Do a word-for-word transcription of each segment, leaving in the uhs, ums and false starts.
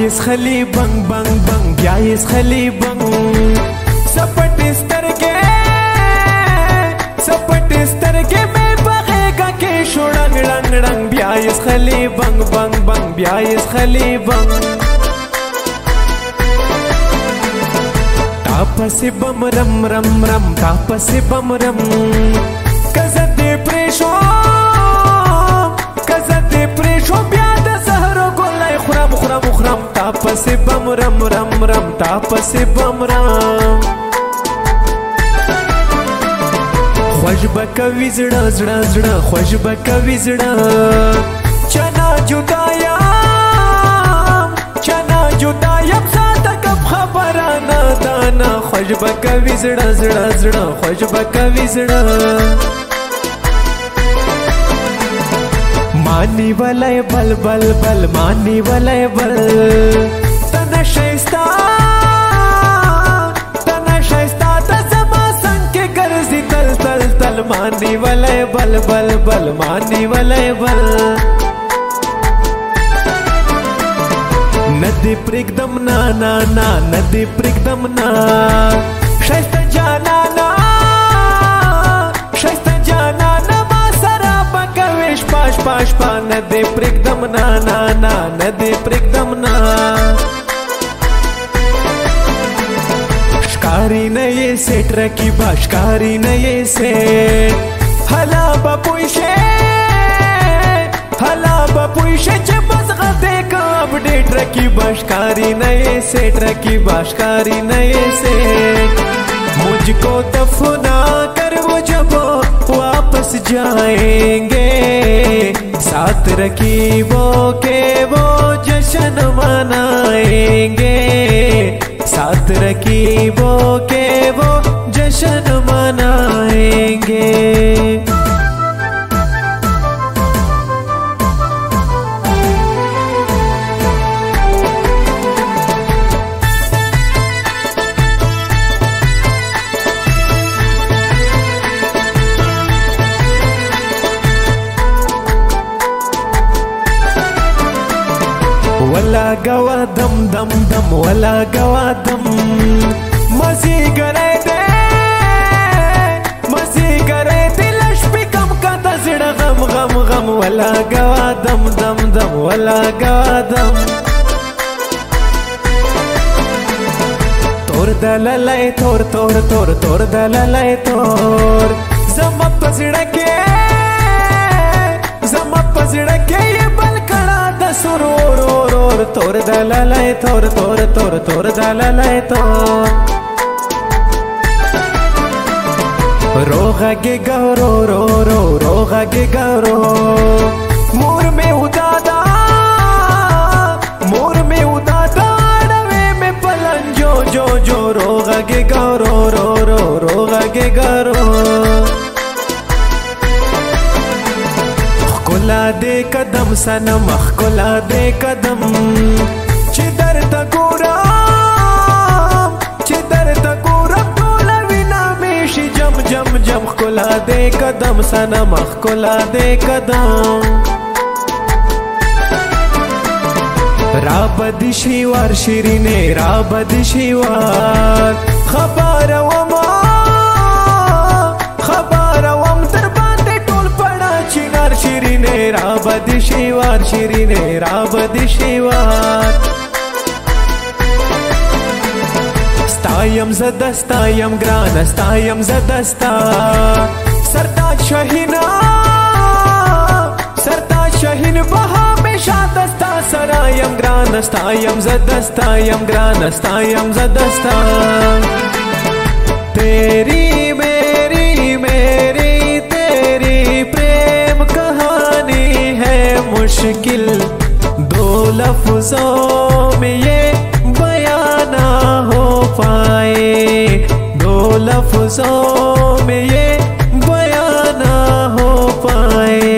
یس خلی بنگ بنگ بنگ بیا یس خلی بنگ سپٹ سترګې سپٹ سترګې مې بغېږه کې شو ړنګ ړنګ ړنګ بیا یس خلی بنگ بنگ بنگ بیا یس خلی بنگ تاپسې بم رم رم رم تاپسې بم رم کزه دې پرېښو کزه دې پرېښو بیا د زهرو ګلۍ خورم خورم خورم تاپسې بم رم رم رم تاپسې بم رم خوش به کوي زړه زړه زړه خوش به کوي زړه چنا جدایم چنا جدایم ساته کب خبره نه دانا خوش به کوي زړه زړه زړه خوش به کوي زړه مانی ولای بل بل بل مانی ولای بل تنه شایستا تنه شایستا ته زما څنګ کې ګرځي تل تل تل مانی ولای بل بل بل مانی ولای بل ندی پرېږدم نا نا نا ندی پرېږدم نا شایسته جانانا شایسته جانانا ما سره به کوې شپه شپه شپه ندی پرېږدم نا نا نا ندی پرېږدم نا ښکاري نه یې سیټ رقیبه ښکاري نه یې سیټ هلا به پوه شې هلا به پوه شې چې مزغتې که اپډېټ رقیبه ښکاري نه یې سیټ رقیبه ښکاري نه یې سیټ مجھ کو دفنا کر وہ جب واپس جائیں گے ساتھ رقیبوں کے وہ جشن منائیں گے ساتھ رقیبوں کے وہ جشن منائیں گے ولا گوا دم دم دم ولا گوا دم مزی گرے دے مزی گرے دے لش پی کم کا تزڑ غم غم غم ولا گوا دم دم دم ولا گوا دم تور دلالای تور تور تور تور دلالای تور زم پزڑکے زم پزڑکے یہ بل کڑا دسرور تور دلالای تور تور تور تور دلالای تور روغا گے گورو رو رو روغا گے گورو مور میں ادادا مور میں ادادا ڈوے میں پلنجو جو جو روغا گے گورو رو رو روغا گے گورو خکلا دے قدم سنم خکلا دے قدم چی در تا گورم چی در تا گورم تولا وینا میشی جم جم جم خکلا دے قدم سنم خکلا دے قدم رابد شیوار شیرینه رابد شیوار خبر وما خبر وم در چینار شیرینه رابد شیوار شیرینه رابد شیوار ستایم زده ستایم گران ستایم زده ستا سرتاج شاهینا سرتاج شاهین به همیشه دستا سرایم گران ستایم زده ستایم گران ستایم زده ستا تیری میری میری تیری प्रेम कहानी है मुश्किल दो लफ्जों में ये बयां ना हो पाए दो लफ्जों में ये बयां ना हो पाए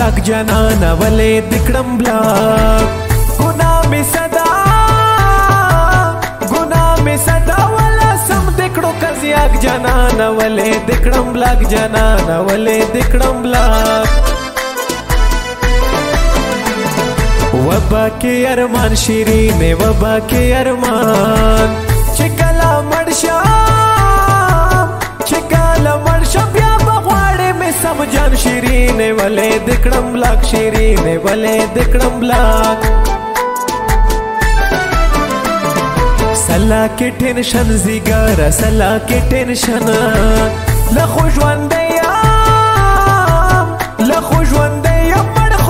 ब्लाک जनाना वले दिकड़म ब्लाक गुना में सदा गुना में सदा वाला सम दिकड़ो कजियाक जनाना वले दिकड़म ब्लाक जनाना वले दिकड़म ब्लाक वबा के अरमान शीरीने वबा के अरमान चिकला मर्शा चिकला मर्शा ब्या बगवाड़े में समझान शीरीने वले दिकड़म ब्लाक शीरीने वले दिकड़म ब्लाक सला के टेंशन जिगारा सला के टेंशन लखुजवंदया लखुजवंदया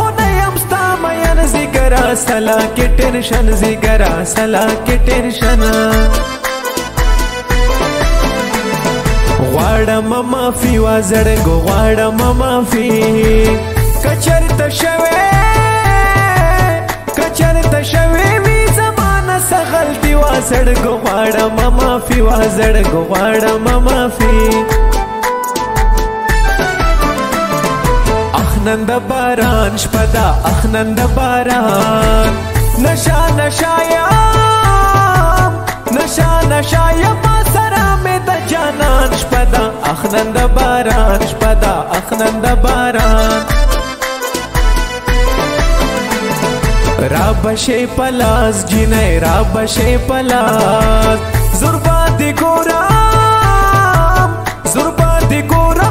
सला के टेंशन जिगरा सला के टेंशन वाड़ा माफी वाजड़गो वाड़ा माफी कचर तशवे कचर तशवे भी जमाना सा गलती वाजड़गो वाड़ा माफी वाजड़गो वाड़ा माफी अखनंद बारान शपदा अखनंद बारान नशा नशाया नशा नशाया मासरा में द जानान शपदा अखनंद बारान शपदा अखनंद बारान राबशे पलास जिने राबशे पलास जुर्बा दी गोराम जुर्बा दी गोराम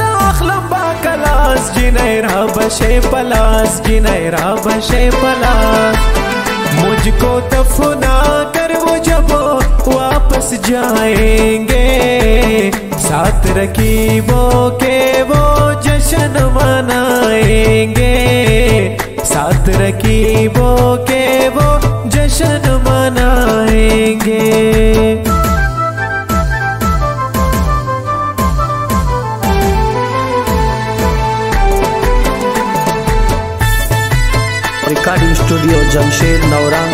कलास जिनैरा बशे पलास जिनैरा बशे पलास मुझको दफना कर वो जब वापस जाएंगे साथ रकीबों के वो जश्न मनाएंगे साथ रकीबों के वो जश्न मनाएंगे रिकॉर्डिंग स्टूडियो जमशेद नौरान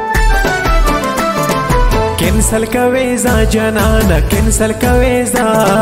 कैंसल का वेजा जनाना कैंसल का वेजा